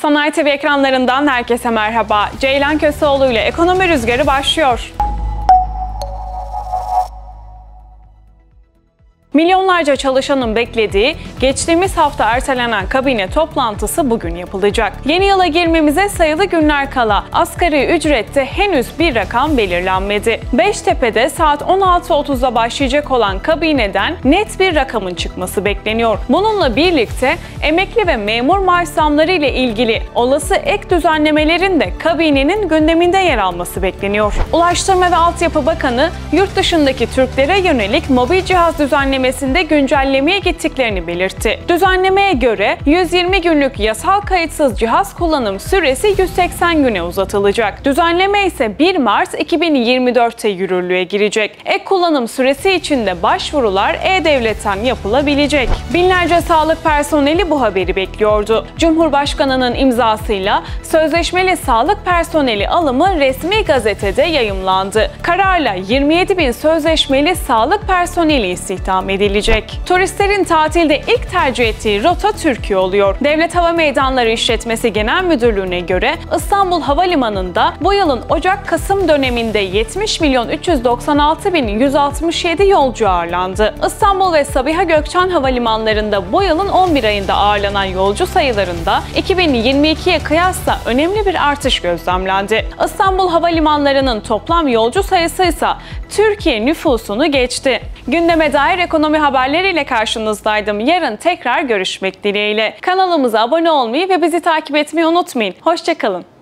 Sanayi TV ekranlarından herkese merhaba. Ceylan Köseoğlu ile Ekonomi Rüzgarı başlıyor. Milyonlarca çalışanın beklediği, geçtiğimiz hafta ertelenen kabine toplantısı bugün yapılacak. Yeni yıla girmemize sayılı günler kala asgari ücrette henüz bir rakam belirlenmedi. Beştepe'de saat 16.30'da başlayacak olan kabineden net bir rakamın çıkması bekleniyor. Bununla birlikte emekli ve memur maaş zamları ile ilgili olası ek düzenlemelerin de kabinenin gündeminde yer alması bekleniyor. Ulaştırma ve Altyapı Bakanı yurt dışındaki Türklere yönelik mobil cihaz düzenlemesinde güncellemeye gittiklerini belirtti. Düzenlemeye göre 120 günlük yasal kayıtsız cihaz kullanım süresi 180 güne uzatılacak. Düzenleme ise 1 Mart 2024'te yürürlüğe girecek. Ek kullanım süresi için de başvurular E-Devlet'ten yapılabilecek. Binlerce sağlık personeli bu haberi bekliyordu. Cumhurbaşkanının imzasıyla sözleşmeli sağlık personeli alımı resmi gazetede yayımlandı. Kararla 27 bin sözleşmeli sağlık personeli istihdam edilecek. Turistlerin tatilde ilk tercih ettiği rota Türkiye oluyor. Devlet Hava Meydanları İşletmesi Genel Müdürlüğü'ne göre İstanbul Havalimanı'nda bu yılın Ocak-Kasım döneminde 70 milyon 396 bin 167 yolcu ağırlandı. İstanbul ve Sabiha Gökçen havalimanlarında bu yılın 11 ayında ağırlanan yolcu sayılarında 2022'ye kıyasla önemli bir artış gözlemlendi. İstanbul havalimanlarının toplam yolcu sayısı ise Türkiye nüfusunu geçti. Gündeme dair ekonomi haberleriyle karşınızdaydım. Yarın tekrar görüşmek dileğiyle. Kanalımıza abone olmayı ve bizi takip etmeyi unutmayın. Hoşça kalın.